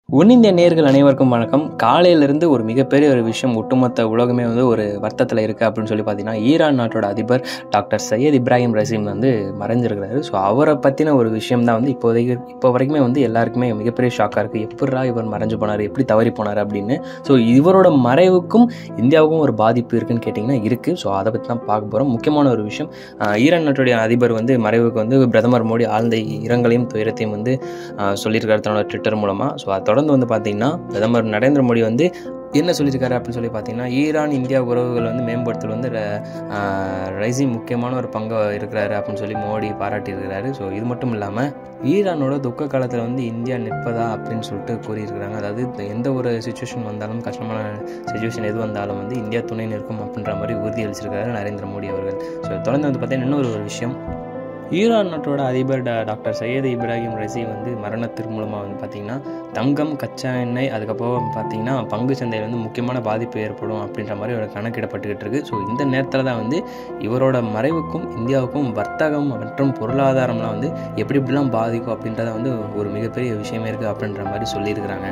ஒன்னிந்திய நேயர்கள் அனைவருக்கும் வணக்கம். காலையிலிருந்து ஒரு மிகப்பெரிய ஒரு விஷயம் ஒட்டுமொத்த உலகமே ஒரு வருத்தத்தில் இருக்குது அப்படின்னு சொல்லி பார்த்தீங்கன்னா, ஈரான் நாட்டோட அதிபர் டாக்டர் சையத் இப்ராஹிம் ரசீம் மறைஞ்சிருக்கிறாரு. ஸோ அவரை பற்றின ஒரு விஷயம் தான் இப்போ வரைக்குமே எல்லாருக்குமே மிகப்பெரிய ஷாக்காக இருக்குது. எப்படா இவர் மறைஞ்சு போனார், எப்படி தவறி போனார் அப்படின்னு. ஸோ இவரோட மறைவுக்கும் இந்தியாவுக்கும் ஒரு பாதிப்பு இருக்குன்னு கேட்டிங்கன்னா இருக்குது. ஸோ அதை பற்றி தான் பார்க்க போகிறோம். முக்கியமான ஒரு விஷயம், ஈரான் நாட்டுடைய அதிபர் மறைவுக்கு பிரதமர் மோடி ஆழ்ந்த இரங்கலையும் துயரத்தையும் சொல்லியிருக்காரு தன்னோட ட்விட்டர் மூலமாக. ஸோ அதை தொடர்ந்து பார்த்தீங்கன்னா பிரதமர் நரேந்திர மோடி என்ன சொல்லியிருக்காரு அப்படின்னு சொல்லி பார்த்தீங்கன்னா, ஈரான் இந்தியா உறவுகள் மேம்படுத்தல் ரைசிங் முக்கியமான ஒரு பங்கு இருக்கிறாரு அப்படின்னு சொல்லி மோடி பாராட்டியிருக்கிறாரு. ஸோ இது மட்டும் இல்லாமல் ஈரானோட துக்க காலத்தில் இந்தியா நிற்பதா அப்படின்னு சொல்லிட்டு கூறியிருக்கிறாங்க. அதாவது எந்த ஒரு சுச்சுவேஷன் வந்தாலும், கஷ்டமான சுச்சுவேஷன் எது வந்தாலும் இந்தியா துணை நிற்கும் அப்படின்ற மாதிரி உறுதியளிச்சிருக்காரு நரேந்திர மோடி அவர்கள். ஸோ தொடர்ந்து பார்த்தீங்கன்னா இன்னொரு விஷயம், ஈரான் நாட்டோட அதிபர் டாக்டர் சையத் இப்ராஹிம் ரசீம் மரணத்திற்கு மூலமாக பார்த்தீங்கன்னா தங்கம், கச்சா எண்ணெய், அதுக்கப்புறம் பார்த்தீங்கன்னா பங்கு சந்தையில் முக்கியமான பாதிப்பு ஏற்படும் அப்படின்ற மாதிரி ஒரு கணக்கிடப்பட்டுக்கிட்டு இருக்குது. ஸோ இந்த நேரத்தில் தான் இவரோட மறைவுக்கும் இந்தியாவுக்கும் வர்த்தகம் மற்றும் பொருளாதாரம்லாம் எப்படி எப்படிலாம் பாதிக்கும் அப்படின்றத ஒரு மிகப்பெரிய விஷயமே இருக்குது அப்படின்ற மாதிரி சொல்லியிருக்கிறாங்க.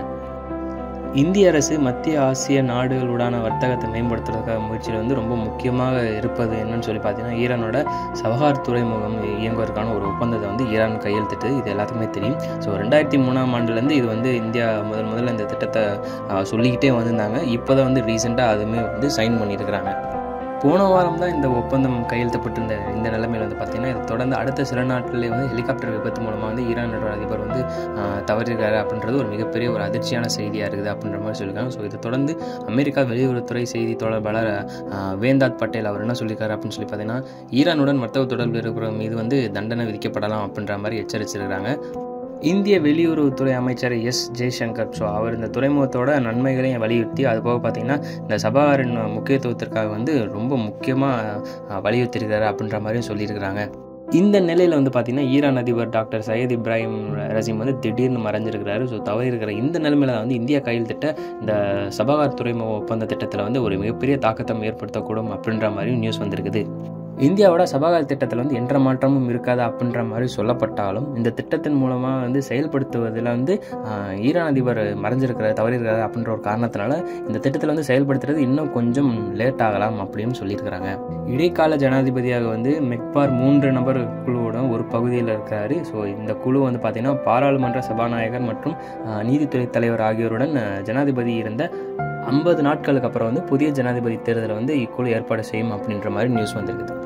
இந்திய அரசு மத்திய ஆசிய நாடுகளுடான வர்த்தகத்தை மேம்படுத்துறதுக்காக முயற்சியில் ரொம்ப முக்கியமாக இருப்பது என்னன்னு சொல்லி பார்த்தீங்கன்னா, ஈரானோட சபஹார் துறைமுகம் இயங்குவதற்கான ஒரு ஒப்பந்தத்தை ஈரான் கையெழுத்திட்டு, இது எல்லாத்துக்குமே தெரியும். ஸோ 2003ஆம் ஆண்டுலேருந்து இது இந்தியா முதல்ல இந்த திட்டத்தை சொல்லிக்கிட்டே வந்திருந்தாங்க. இப்போ தான் ரீசெண்டாக அதுவுமே சைன் பண்ணியிருக்கிறாங்க. போன வாரம் தான் இந்த ஒப்பந்தம் கையெழுத்தப்பட்டிருந்த இந்த நிலைமையில் பார்த்தீங்கன்னா, இதை தொடர்ந்து அடுத்த சில நாட்களிலே ஹெலிகாப்டர் விபத்து மூலமாக ஈரானோட அதிபர் தவறிருக்காரு அப்படின்றது ஒரு மிகப்பெரிய ஒரு அதிர்ச்சியான செய்தியாக இருக்குது அப்படின்ற மாதிரி சொல்லியிருக்காங்க. ஸோ இதை தொடர்ந்து அமெரிக்கா வெளியுறவுத்துறை செய்தி தொடர்பாளர் வேந்தாத் பட்டேல் அவர் என்ன சொல்லியிருக்காரு அப்படின்னு சொல்லி பார்த்தீங்கன்னா, ஈரானுடன் வர்த்தக தொடர்பு இருக்கிற மீது தண்டனை விதிக்கப்படலாம் அப்படின்ற மாதிரி எச்சரிச்சிருக்கிறாங்க. இந்திய வெளியுறவுத்துறை அமைச்சர் எஸ் ஜெய்சங்கர், ஸோ அவர் இந்த துறைமுகத்தோட நன்மைகளையும் வலியுறுத்தி, அதுபோக பார்த்திங்கன்னா இந்த சபாரின் முக்கியத்துவத்திற்காக ரொம்ப முக்கியமாக வலியுறுத்தியிருக்காரு அப்படின்ற மாதிரியும் சொல்லியிருக்கிறாங்க. இந்த நிலையில் பார்த்திங்கன்னா, ஈரான் அதிபர் டாக்டர் சையத் இப்ராஹிம் ரசீம் திடீர்னு மறைஞ்சிருக்கிறாரு. ஸோ தவறிருக்கிற இந்த நிலைமையில் இந்தியா கையெழுத்திட்ட இந்த சபாகார் துறைமுக ஒப்பந்த திட்டத்தில் ஒரு மிகப்பெரிய தாக்கத்தை ஏற்படுத்தக்கூடும் அப்படின்ற மாதிரியும் நியூஸ் வந்திருக்குது. இந்தியாவோட சபாகார் திட்டத்தில் என்ற மாற்றமும் இருக்காது அப்படின்ற மாதிரி சொல்லப்பட்டாலும், இந்த திட்டத்தின் மூலமாக செயல்படுத்துவதில் ஈரான் அதிபர் தவறியிருக்கிறார் அப்படின்ற ஒரு காரணத்தினால இந்த திட்டத்தில் செயல்படுத்துறது இன்னும் கொஞ்சம் லேட் ஆகலாம் அப்படின்னு சொல்லியிருக்கிறாங்க. இடைக்கால ஜனாதிபதியாக மெக்பார் 3 நபர் குழுவோட ஒரு பகுதியில் இருக்கிறாரு. ஸோ இந்த குழு பார்த்திங்கன்னா பாராளுமன்ற சபாநாயகர் மற்றும் நீதித்துறை தலைவர் ஆகியோருடன் ஜனாதிபதி இருந்த 50 நாட்களுக்கு அப்புறம் புதிய ஜனாதிபதி தேர்தலை இக்குழு ஏற்பாடு செய்யும் அப்படின்ற மாதிரி நியூஸ் வந்திருக்குது.